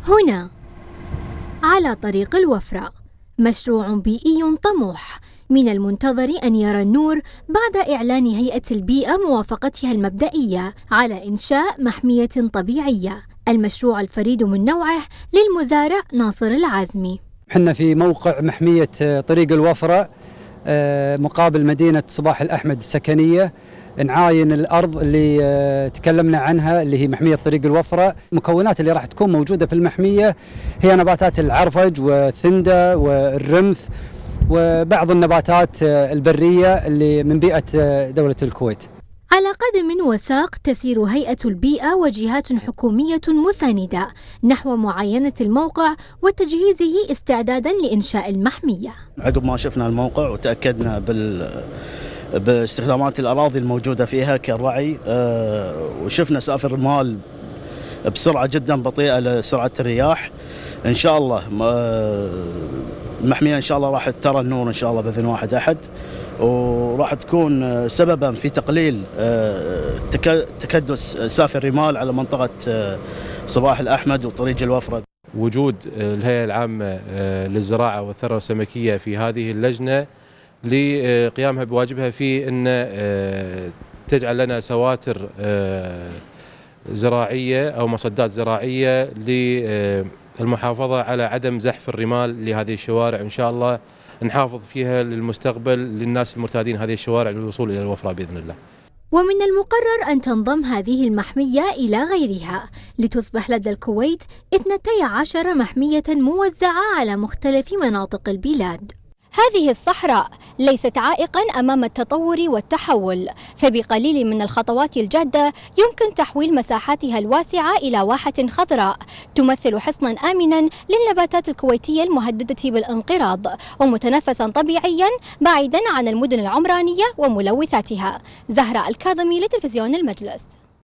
هنا على طريق الوفرة مشروع بيئي طموح من المنتظر أن يرى النور بعد إعلان هيئة البيئة موافقتها المبدئية على إنشاء محمية طبيعية، المشروع الفريد من نوعه للمزارع ناصر العازمي. احنا في موقع محمية طريق الوفرة مقابل مدينة صباح الأحمد السكنية، نعاين الأرض اللي تكلمنا عنها اللي هي محمية طريق الوفرة. المكونات اللي راح تكون موجودة في المحمية هي نباتات العرفج والثندة والرمث وبعض النباتات البرية اللي من بيئة دولة الكويت. على قدم وساق تسير هيئة البيئة وجهات حكومية مساندة نحو معاينة الموقع وتجهيزه استعدادا لإنشاء المحمية. عقب ما شفنا الموقع وتأكدنا باستخدامات الأراضي الموجودة فيها كالرعي، وشفنا سافر المال بسرعة جدا بطيئة لسرعة الرياح. إن شاء الله المحمية إن شاء الله راح ترى النور إن شاء الله بإذن واحد أحد، وراح تكون سببا في تقليل تكدس سافر الرمال على منطقة صباح الأحمد وطريق الوفرة. وجود الهيئة العامة للزراعة والثروة السمكية في هذه اللجنة لقيامها بواجبها في أن تجعل لنا سواتر زراعية أو مصدات زراعية للمحافظة على عدم زحف الرمال لهذه الشوارع، إن شاء الله نحافظ فيها للمستقبل للناس المرتادين هذه الشوارع للوصول إلى الوفرة بإذن الله. ومن المقرر أن تنضم هذه المحمية إلى غيرها لتصبح لدى الكويت 12 محمية موزعة على مختلف مناطق البلاد. هذه الصحراء ليست عائقاً أمام التطور والتحول، فبقليل من الخطوات الجادة يمكن تحويل مساحاتها الواسعة إلى واحة خضراء تمثل حصناً آمناً للنباتات الكويتية المهددة بالانقراض ومتنفساً طبيعياً بعيداً عن المدن العمرانية وملوثاتها. زهراء الكاظمي لتلفزيون المجلس.